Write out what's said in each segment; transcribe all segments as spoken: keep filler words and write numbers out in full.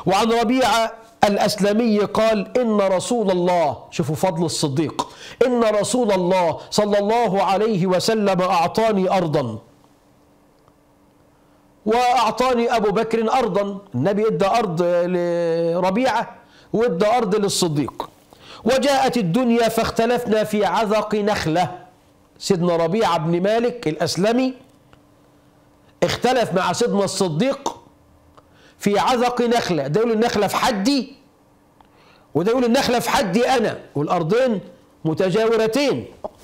وعن ربيعة الأسلمي قال إن رسول الله، شوفوا فضل الصديق، إن رسول الله صلى الله عليه وسلم أعطاني أرضا وأعطاني أبو بكر أرضا. النبي إدى أرض لربيعة وإدى أرض للصديق. وجاءت الدنيا فاختلفنا في عذق نخلة. سيدنا ربيعة بن مالك الأسلمي اختلف مع سيدنا الصديق في عذق نخلة، ده يقول النخلة في حدي وده يقول النخلة في حدي أنا، والأرضين متجاورتين.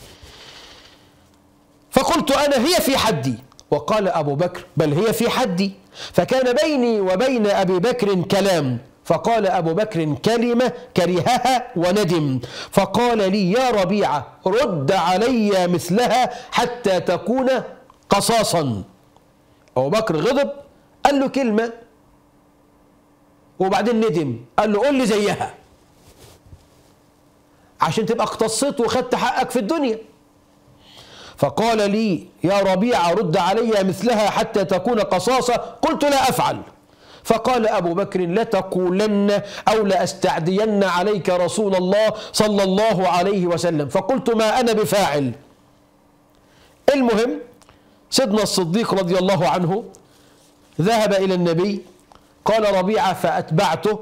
فقلت أنا هي في حدي، وقال أبو بكر بل هي في حدي. فكان بيني وبين أبي بكر كلام، فقال أبو بكر كلمة كرهها وندم، فقال لي يا ربيعة رد علي مثلها حتى تكون قصاصا. أبو بكر غضب، قال له كلمة وبعدين ندم، قال له قول لي زيها عشان تبقى اقتصت وخدت حقك في الدنيا. فقال لي يا ربيعة رد علي مثلها حتى تكون قصاصة، قلت لا أفعل. فقال أبو بكر لتقولن أو لأستعدين عليك رسول الله صلى الله عليه وسلم. فقلت ما أنا بفاعل. المهم سيدنا الصديق رضي الله عنه ذهب إلى النبي، قال ربيعة فأتبعته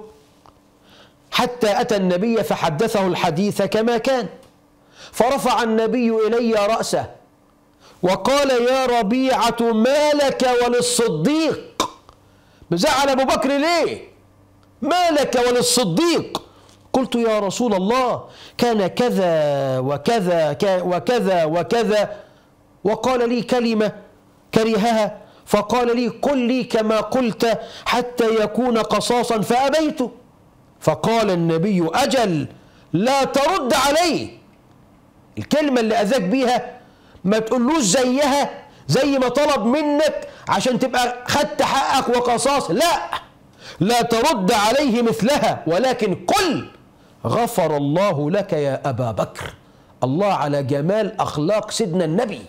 حتى أتى النبي فحدثه الحديث كما كان. فرفع النبي إلي رأسه وقال يا ربيعة ما لك وللصديق؟ مزعل أبو بكر ليه؟ ما لك وللصديق؟ قلت يا رسول الله كان كذا وكذا وكذا وكذا، وقال لي كلمة كرهها، فقال لي قل لي كما قلت حتى يكون قصاصا، فأبيت. فقال النبي أجل لا ترد عليه، الكلمة اللي أذاك بيها ما تقولوش زيها زي ما طلب منك عشان تبقى خدت حقك وقصاص، لا لا ترد عليه مثلها، ولكن قل غفر الله لك يا أبا بكر. الله على جمال أخلاق سيدنا النبي.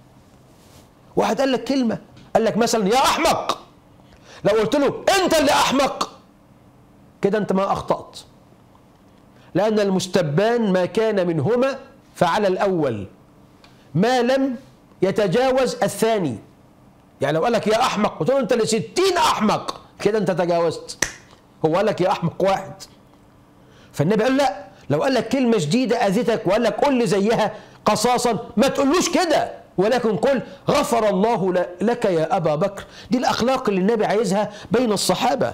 واحد قال لك كلمة، قال لك مثلا يا أحمق، لو قلت له أنت اللي أحمق كده أنت ما أخطأت، لأن المستبان ما كان منهما فعلى الأول ما لم يتجاوز الثاني. يعني لو قال لك يا أحمق قلت له أنت اللي ستين أحمق كده أنت تجاوزت، هو قال لك يا أحمق واحد. فالنبي قال لا، لو قال لك كلمة جديدة أذتك وقال لك قل لي زيها قصاصا ما تقولوش كده، ولكن قل غفر الله لك يا أبا بكر. دي الأخلاق اللي النبي عايزها بين الصحابة.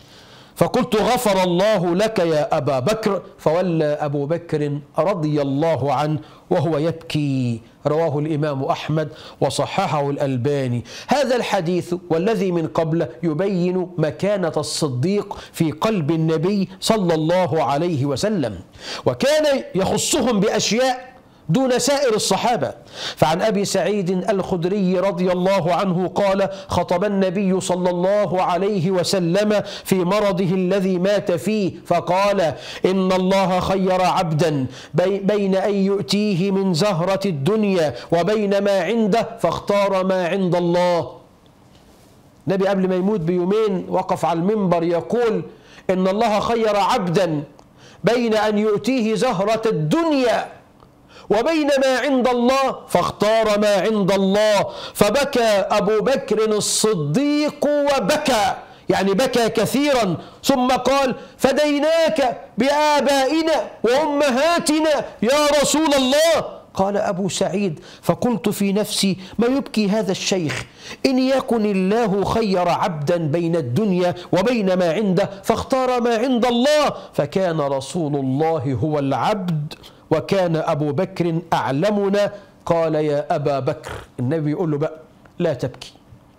فقلت غفر الله لك يا أبا بكر، فولى أبو بكر رضي الله عنه وهو يبكي. رواه الإمام أحمد وصححه الألباني. هذا الحديث والذي من قبله يبين مكانة الصديق في قلب النبي صلى الله عليه وسلم، وكان يخصهم بأشياء دون سائر الصحابة. فعن أبي سعيد الخدري رضي الله عنه قال خطب النبي صلى الله عليه وسلم في مرضه الذي مات فيه فقال إن الله خير عبدا بين أن يؤتيه من زهرة الدنيا وبين ما عنده فاختار ما عند الله. النبي قبل ما يموت بيومين وقف على المنبر يقول إن الله خير عبدا بين أن يؤتيه زهرة الدنيا وبين ما عند الله فاختار ما عند الله. فبكى أبو بكر الصديق وبكى، يعني بكى كثيرا، ثم قال فديناك بآبائنا وأمهاتنا يا رسول الله. قال أبو سعيد فقلت في نفسي ما يبكي هذا الشيخ؟ إن يكن الله خير عبدا بين الدنيا وبين ما عنده فاختار ما عند الله، فكان رسول الله هو العبد وكان أبو بكر أعلمنا. قال يا أبا بكر، النبي يقول له بقى لا تبكي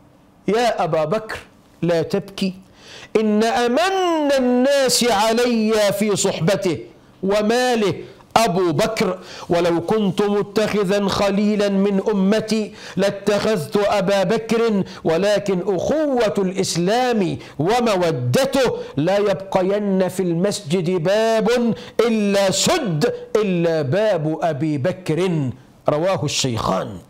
يا أبا بكر لا تبكي، إن أمن الناس علي في صحبته وماله أبو بكر، ولو كنت متخذا خليلا من أمتي لاتخذت أبا بكر، ولكن أخوة الإسلام ومودته لا يبقين في المسجد باب إلا سد إلا باب أبي بكر. رواه الشيخان.